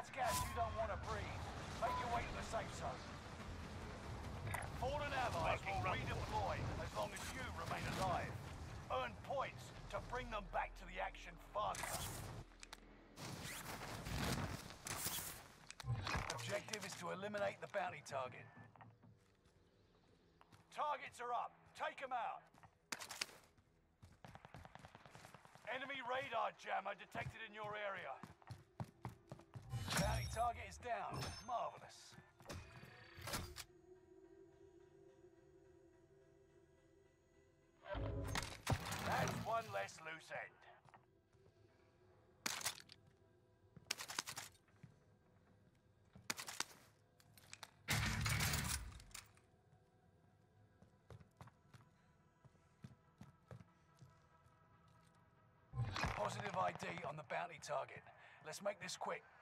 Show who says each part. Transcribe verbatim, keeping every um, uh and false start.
Speaker 1: That's gas you don't want to breathe. Make your way to the safe zone. Fallen allies will redeploy as long as you remain alive. Earn points to bring them back to the action faster. Objective is to eliminate the bounty target. Targets are up. Take them out. Enemy radar jammer detected in your area. Bounty target is down. Marvelous. That's one less loose end. Positive I D on the bounty target. Let's make this quick.